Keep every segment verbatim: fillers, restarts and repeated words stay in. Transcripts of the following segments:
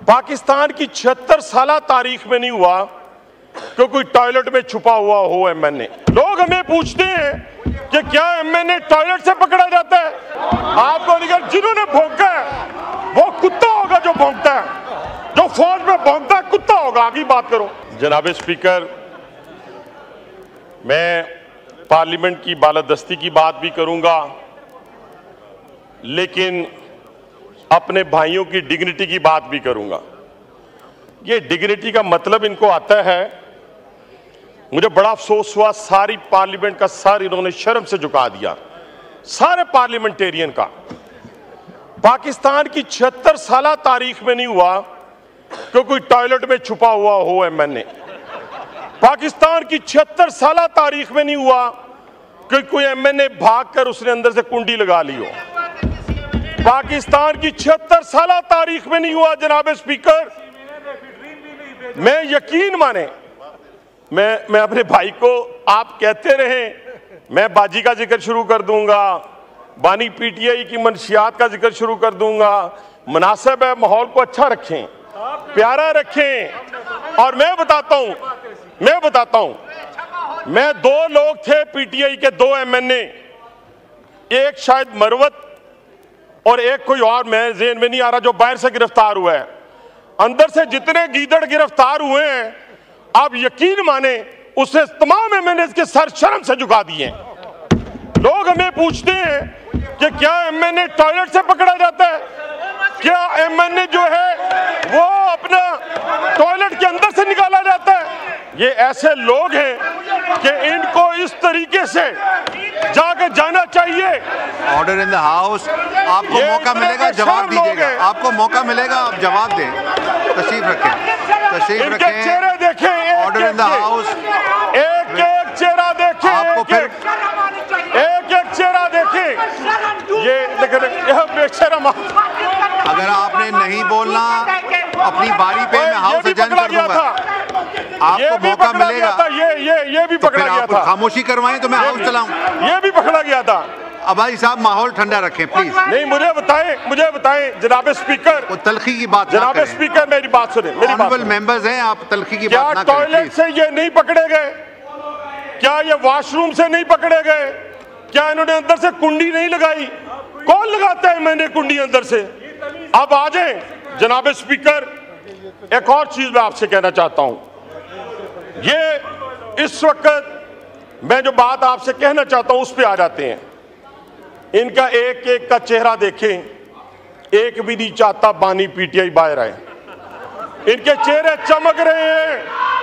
पाकिस्तान की छिहत्तर साल तारीख में नहीं हुआ कि कोई टॉयलेट में छुपा हुआ हो एमएनए। लोग हमें पूछते हैं कि क्या एमएनए टॉयलेट से पकड़ा जाता है? आपको निकल जिन्होंने भौंका है वो कुत्ता होगा जो भौंकता है, जो फौज में भौंकता है कुत्ता होगा। आगे बात करो। जनाब स्पीकर, मैं पार्लियामेंट की बालादस्ती की बात भी करूंगा, लेकिन अपने भाइयों की डिग्निटी की बात भी करूंगा। ये डिग्निटी का मतलब इनको आता है, मुझे बड़ा अफसोस हुआ, सारी पार्लियामेंट का सर इन्होंने शर्म से झुका दिया, सारे पार्लियामेंटेरियन का। पाकिस्तान की छिहत्तर साल तारीख में नहीं हुआ कि कोई टॉयलेट में छुपा हुआ हो एमएनए। पाकिस्तान की छिहत्तर साल तारीख में नहीं हुआ कि कोई एमएनए भागकर उसने अंदर से कुंडी लगा ली हो। पाकिस्तान की छिहत्तर साल तारीख में नहीं हुआ। जनाब स्पीकर, मैं यकीन माने, मैं मैं अपने भाई को आप कहते रहे, मैं बाजी का जिक्र शुरू कर दूंगा, बानी पीटीआई की मनशियात का जिक्र शुरू कर दूंगा। मुनासिब है, माहौल को अच्छा रखें, प्यारा रखें। और मैं बताता हूं मैं बताता हूं मैं दो लोग थे पीटीआई के, दो एमएनए, एक शायद मरवत और एक कोई और, मैं ज़हन में नहीं आ रहा, जो बाहर से गिरफ्तार हुआ है। अंदर से जितने गीदड़ गिरफ्तार हुए हैं, आप यकीन माने उसने तमाम एमएनए के सर शर्म से झुका दिए। लोग हमें पूछते हैं कि क्या एमएनए टॉयलेट से पकड़ा जाता है? क्या एमएनए जो है वो अपना टॉयलेट के अंदर से निकाला जाता है? ये ऐसे लोग हैं कि इनको इस तरीके से जाकर जाना चाहिए। Order in the house. आपको मौका मिलेगा, जवाब दीजिएगा। आपको मौका मिलेगा, आप जवाब दें। तशरीफ रखें, तशरीफ रखें। चेहरे देखें। Order in the house. एक एक चेहरा देखें। आपको फिर एक एक चेहरा देखें। ये बेशरम। अगर आपने नहीं बोलना अपनी बारी पे, मैं हाउस एडजर्न कर दूंगा। आपको मौका मिलेगा। ये ये ये भी पकड़ा गया था। खामोशी करवाएं तो मैं हाउस चलाऊं। ये भी पकड़ा गया था। अब भाई साहब माहौल ठंडा रखें प्लीज। नहीं, मुझे बताएं मुझे बताएं जनाब स्पीकर, वो तलखी की बात जनाब स्पीकर, मेरी बात सुने। मेरी बात मेंबर्स हैं, आप तलखी की बात ना करें। क्या टॉयलेट से ये नहीं पकड़े गए? क्या ये वॉशरूम से नहीं पकड़े गए? क्या इन्होंने अंदर से कुंडी नहीं लगाई? कौन लगाता है मैंने कुंडी अंदर से? अब आ जाए जनाब स्पीकर। एक और चीज मैं आपसे कहना चाहता हूं, ये इस वक्त मैं जो बात आपसे कहना चाहता हूं उस पे आ जाते हैं। इनका एक एक का चेहरा देखें, एक भी नहीं चाहता बानी पीटीआई बाहर आए। इनके चेहरे चमक रहे हैं,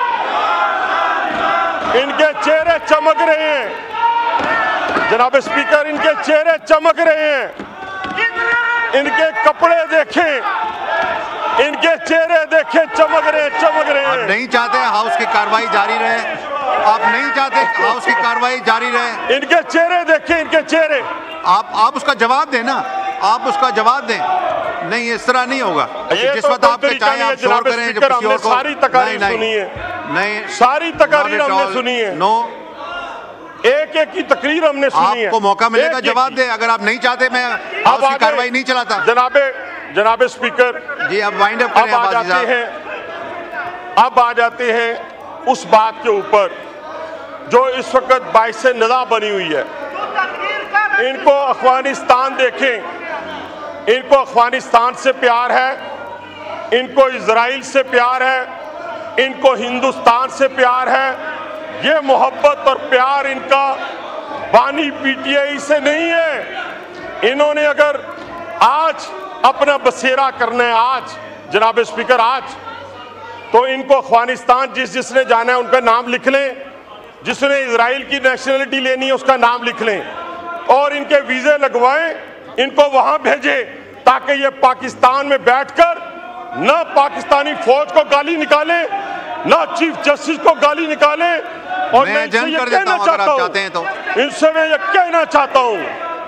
इनके चेहरे चमक रहे हैं जनाब स्पीकर, इनके चेहरे चमक रहे हैं। इनके कपड़े देखें, इनके चेहरे देखें, चमक रहे चमक रहे हैं। आप नहीं चाहते हाउस की कार्रवाई जारी रहे? आप नहीं चाहते हाउस की कार्रवाई जारी रहे? इनके चेहरे देखें, इनके चेहरे। आप आप उसका जवाब दें ना, आप उसका जवाब दें। नहीं, इस तरह नहीं होगा। जिस वक्त आप चाहे आप शोर करें, जब किसी और को। सारी तकारीर सुनी है, नहीं सारी तकारीर हमने सुनी है। नो, एक एक की तकरीर हमने सुनी है। आपको मौका मिलेगा, जवाब दे। अगर आप नहीं चाहते मैं हाउस की कार्रवाई नहीं चलाता। जनाबे जनाब स्पीकर जी, अब वाइंड अप करें। अब आ जाते हैं अब आ जाते हैं उस बात के ऊपर जो इस वक्त बाइस से नदा बनी हुई है। इनको अफगानिस्तान देखें, इनको अफगानिस्तान से प्यार है, इनको इजराइल से प्यार है, इनको हिंदुस्तान से प्यार है। ये मोहब्बत और प्यार इनका बानी पीटीआई से नहीं है। इन्होंने अगर आज अपना बसेरा करना है, आज जनाब स्पीकर, आज तो इनको अफगानिस्तान जिस जिसने जाना है उनका नाम लिख लें, जिसने इजराइल की नेशनलिटी लेनी है उसका नाम लिख लें और इनके वीजे लगवाएं, इनको वहां भेजें ताकि ये पाकिस्तान में बैठकर ना पाकिस्तानी फौज को गाली निकाले, ना चीफ जस्टिस को गाली निकाले। और मैं इनसे ये कहना चाहता हूं, इनसे मैं ये कहना चाहता हूं,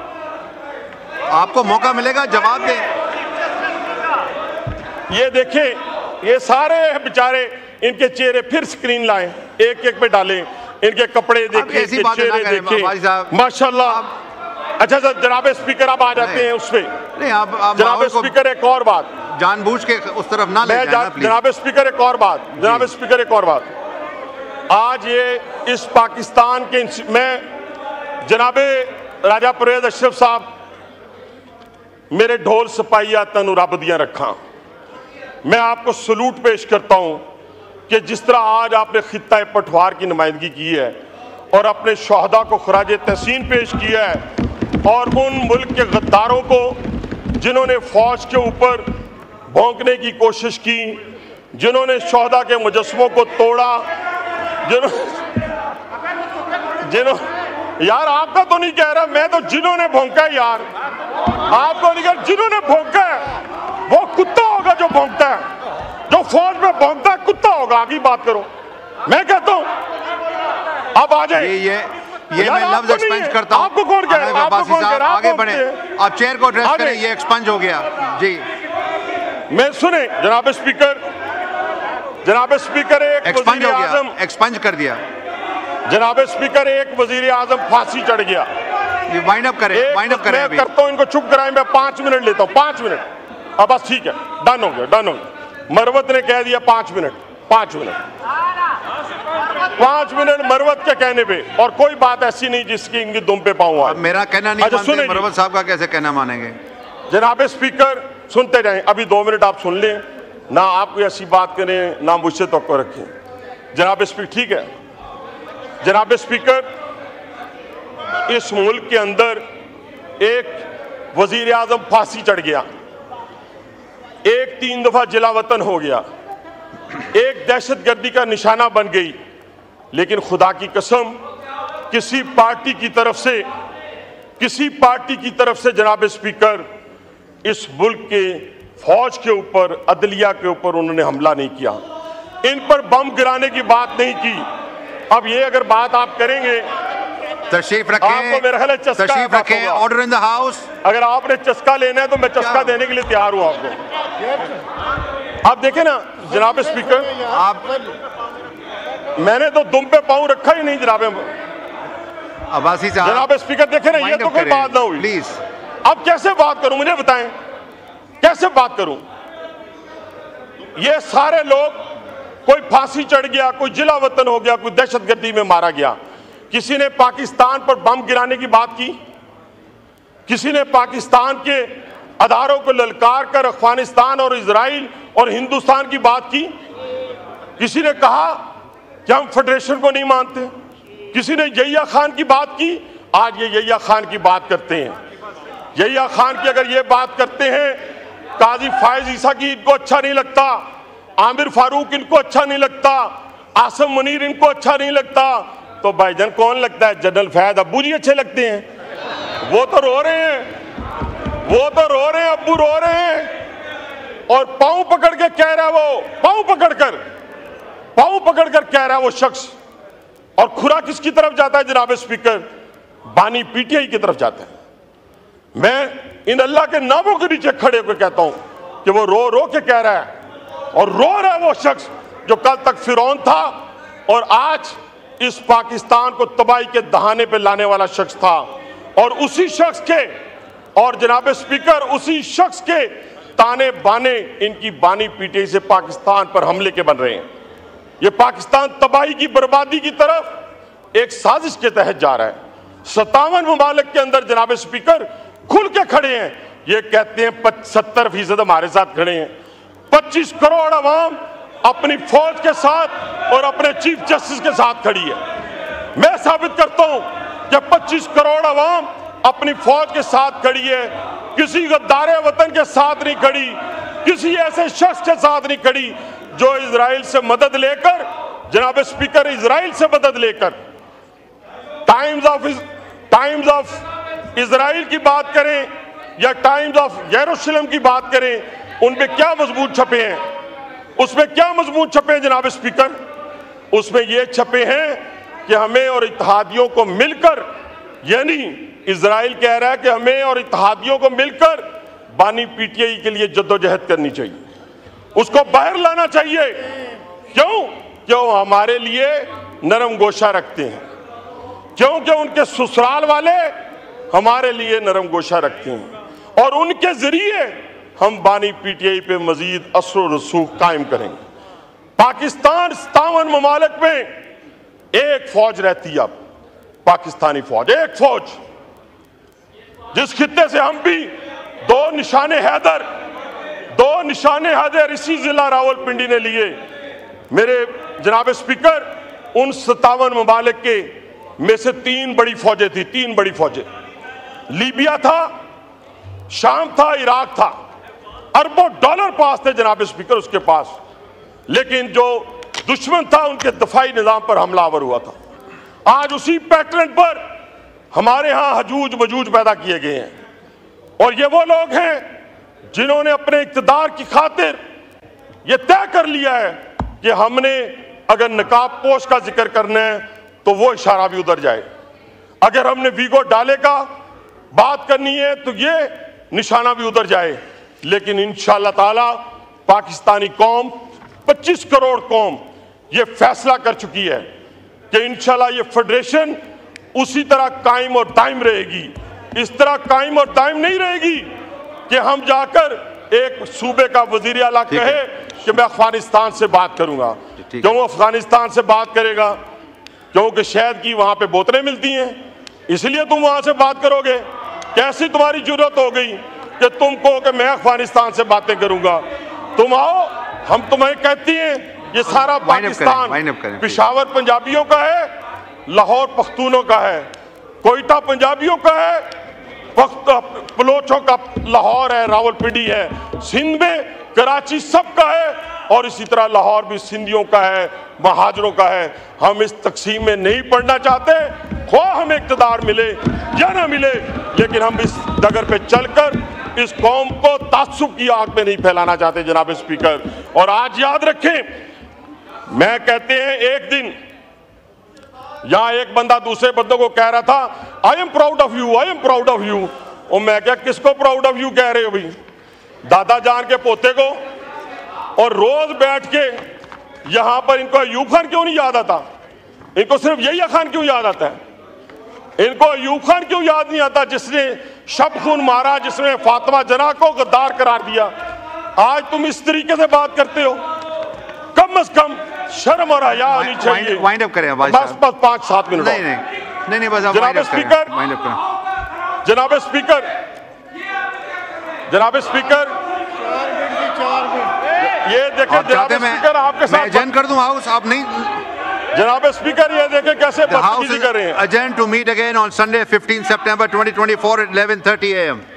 आपको मौका मिलेगा, जवाब दें। ये देखें, ये सारे बेचारे, इनके चेहरे फिर स्क्रीन लाएं, एक एक पे डालें, इनके कपड़े देखें, इनके चेहरे देखें, माशाल्लाह। अच्छा सर, जनाब स्पीकर अब आ जाते हैं उस पे। नहीं, आप जनाब स्पीकर, एक और बात, जानबूझ के उस तरफ ना ले जाना प्लीज। जनाब स्पीकर एक और बात, जनाब स्पीकर एक और बात, आज ये इस पाकिस्तान के मैं जनाब राजा परवेज अशरफ साहब मेरे ढोल सपाइया तनु रब दियां रखा, मैं आपको सलूट पेश करता हूं कि जिस तरह आज आपने खित्ता पठवार की नुमाइंदगी की है और अपने शहदा को खराज तहसीन पेश किया है और उन मुल्क के गद्दारों को जिन्होंने फौज के ऊपर भौंकने की कोशिश की, जिन्होंने शहदा के मुजस्मों को तोड़ा, जिन्होंने जिन्हों यार आपका तो नहीं कह रहा, मैं तो जिन्होंने भौंका है यार, आपको नहीं कह, जिन्होंने भौंका है वो कुत्ता होगा जो भौंकता है, जो फौज में भौंकता है कुत्ता होगा। आगे बात करो, मैं कहता हूं अब आ जाए। ये ये ये मैं लफ्ज एक्सपेंज करता हूं। आपको कौन कह रहा है? आपको कौन कह रहा है? आगे बढ़े, आप चेयर को एड्रेस करें, ये एक्सपेंज हो गया जी। मैं सुने जनाब स्पीकर, जनाब स्पीकर एक एक्सपेंज हो गया, एक्सपेंज कर दिया जनाब स्पीकर, एक वजीर आजम फांसी चढ़ गया। ये वाइंड अप करें, वाइंड अप करें। मैं करता हूं, इनको चुप कराएं, मैं पांच मिनट लेता हूं, पांच मिनट। अब बस ठीक है, डन हो गया, डन हो गया। मरवत ने कह दिया पांच मिनट, पांच मिनट पांच मिनट मरवत के कहने पे, और कोई बात ऐसी नहीं जिसकी इनकी दुम पे पाऊं। अब मेरा कहना नहीं मानते, मरवत साहब का कैसे कहना मानेंगे? जनाब स्पीकर सुनते जाएं, अभी दो मिनट आप सुन लें ना, आप कोई ऐसी बात करें ना मुझसे तो रखें। जनाब स्पीकर ठीक है, जनाब स्पीकर, इस मुल्क के अंदर एक वजीर आजम फांसी चढ़ गया, एक तीन दफा जिला वतन हो गया, एक दहशतगर्दी का निशाना बन गई, लेकिन खुदा की कसम किसी पार्टी की तरफ से, किसी पार्टी की तरफ से जनाब स्पीकर इस मुल्क के फौज के ऊपर, अदलिया के ऊपर उन्होंने हमला नहीं किया, इन पर बम गिराने की बात नहीं की। अब ये अगर बात आप करेंगे, तशरीफ रखें, आपको मेरा ख्याल है चस्का, तशरीफ रखें, ऑर्डर इन द हाउस। अगर आपने चस्का लेना है तो मैं चस्का देने के लिए तैयार हूं आपको। आप देखें ना जनाब स्पीकर, आप मैंने तो दुम पे पाँव रखा ही नहीं जनाब अब्बासी साहब। जनाब स्पीकर देखें ना, ये तो कोई बात ना हुई प्लीज। अब कैसे बात करूं, मुझे बताएं कैसे बात करूं? ये सारे लोग, कोई फांसी चढ़ गया, कोई जिला वतन हो गया, कोई दहशतगर्दी में मारा गया, किसी ने पाकिस्तान पर बम गिराने की बात की, किसी ने पाकिस्तान के अदारों को ललकार कर अफगानिस्तान और इजराइल और हिंदुस्तान की बात की, किसी ने कहा कि हम फेडरेशन को नहीं मानते, किसी ने यहिया खान की बात की। आज ये यहिया खान की बात करते हैं, यहिया खान की अगर ये बात करते हैं, काजी फायज ईसा की इनको अच्छा नहीं लगता, आमिर फारूक इनको अच्छा नहीं लगता, आसम मुनीर इनको अच्छा नहीं लगता, तो भाईजान कौन लगता है? जनरल फैज अब्बू जी अच्छे लगते हैं। वो तो रो रहे हैं, वो तो रो रहे हैं, अब्बू रो रहे हैं, और पांव पकड़ के कह रहा है, वो पांव पकड़कर पांव पकड़कर कह रहा है वो शख्स। और खुरा किसकी तरफ जाता है जनाब स्पीकर? बानी पीटीआई की तरफ जाता है। मैं इन अल्लाह के नामों के नीचे खड़े होकर कहता हूं कि वो रो रो के कह रहा है, और रो रहा है वो शख्स जो कल तक फिरौन था और आज इस पाकिस्तान को तबाही के दहाने पे लाने वाला शख्स था। और उसी शख्स के, और जनाब स्पीकर, उसी शख्स के ताने बाने इनकी बानी पीटीआई से पाकिस्तान पर हमले के बन रहे हैं। ये पाकिस्तान तबाही की, बर्बादी की तरफ एक साजिश के तहत जा रहा है। सत्तावन ममालिक के अंदर जनाब स्पीकर खुल के खड़े हैं, ये कहते हैं सत्तर फीसद हमारे साथ खड़े हैं। पच्चीस करोड़ अवाम अपनी फौज के साथ और अपने चीफ जस्टिस के साथ खड़ी है। मैं साबित करता हूं कि पच्चीस करोड़ अवाम अपनी फौज के साथ खड़ी है, किसी गद्दारे वतन के साथ नहीं खड़ी, किसी ऐसे शख्स के साथ नहीं खड़ी जो इजराइल से मदद लेकर, जनाब स्पीकर, इजराइल से मदद लेकर Times of Times of Israel की बात करें या टाइम्स ऑफ यरूशलेम की बात करें, उनमें क्या मजबूत छपे हैं? उसमें क्या मजबूत छपे हैं जनाब स्पीकर? उसमें ये छपे हैं कि हमें और इत्तेहादियों को मिलकर, यानी इजराइल कह रहा है कि हमें और इत्तेहादियों को मिलकर बानी पीटीआई के लिए जद्दोजहद करनी चाहिए, उसको बाहर लाना चाहिए। क्यों? क्यों हमारे लिए नरम गोशा रखते हैं, क्योंकि उनके ससुराल वाले हमारे लिए नरम गोशा रखते हैं, और उनके जरिए हम बानी पीटीआई पे मजीद असर रसूख कायम करेंगे। पाकिस्तान सतावन ममालिक में एक फौज रहती है, अब पाकिस्तानी फौज, एक फौज, जिस खित्ते से हम भी दो निशाने हैदर दो निशाने हैदर इसी जिला रावलपिंडी ने लिए। मेरे जनाब स्पीकर, उन सतावन ममालिक के में से तीन बड़ी फौजें थी, तीन बड़ी फौजें, लीबिया था, शाम था, इराक था, अरबों डॉलर पास थे जनाब स्पीकर उसके पास, लेकिन जो दुश्मन था उनके दफाई निजाम पर हमलावर हुआ था। आज उसी पैटर्न पर हमारे यहां हजूज मजूज पैदा किए गए हैं और ये वो लोग हैं जिन्होंने अपने इक्तदार की खातिर ये तय कर लिया है कि हमने अगर नकाब पोश का जिक्र करना है तो वो इशारा भी उधर जाए, अगर हमने वीगो डाले का बात करनी है तो ये निशाना भी उधर जाए। लेकिन इंशाअल्लाह ताला पाकिस्तानी कौम, पच्चीस करोड़ कौम ये फैसला कर चुकी है कि इंशाअल्लाह ये फेडरेशन उसी तरह कायम और दायम रहेगी। इस तरह कायम और दायम नहीं रहेगी कि हम जाकर एक सूबे का वजीर आला कहे कि मैं अफगानिस्तान से बात करूंगा। क्यों अफगानिस्तान से बात करेगा? क्योंकि शहद की वहां पे बोतलें मिलती हैं, इसलिए तुम वहां से बात करोगे। कैसी तुम्हारी जरूरत हो गई कि तुम कहो कि मैं अफगानिस्तान से बातें करूंगा? तुम आओ, हम तुम्हें कहती हैं ये सारा पाकिस्तान पेशावर पंजाबियों का है, लाहौर पख्तूनों का है, कोयटा पंजाबियों का है, बलोचों का लाहौर है, रावलपिंडी है, सिंध में कराची सबका है और इसी तरह लाहौर भी सिंधियों का है, महाजरों का है। हम इस तकसीम में नहीं पढ़ना चाहते, खो हमें इक़्तिदार मिले या ना मिले, लेकिन हम इस डगर पे चलकर इस कौम को तासुब की आग में नहीं फैलाना चाहते जनाब स्पीकर। और आज याद रखें, मैं कहते हैं एक दिन यहां एक बंदा दूसरे बंदों को कह रहा था I am proud of you, I am proud of you. और मैं क्या, किसको प्राउड ऑफ यू कह रहे हो भाई? दादा जान के पोते को? और रोज बैठ के यहां पर इनको अयूब खान क्यों नहीं याद आता? इनको सिर्फ यही खान क्यों याद आता है? इनको अयूब खान क्यों याद नहीं आता जिसने शब खून मारा, जिसने फातिमा जना को गद्दार करार दिया? आज तुम इस तरीके से बात करते हो, कम अज कम शर्म और हया होनी चाहिए। वाइंड अप करें बस बस पांच सात मिनट। नहीं नहीं नहीं नहीं बस जनाब स्पीकर, जनाब स्पीकर, जनाब स्पीकर, ये देखें जनाब स्पीकर, आपके साथ एजेंड कर दूं हाउस, आप नहीं। जनाब स्पीकर, ये देखें कैसे बदतमीजी कर रहे हैं। Adjourned to meet again on Sunday, fifteenth September twenty twenty-four at eleven thirty a m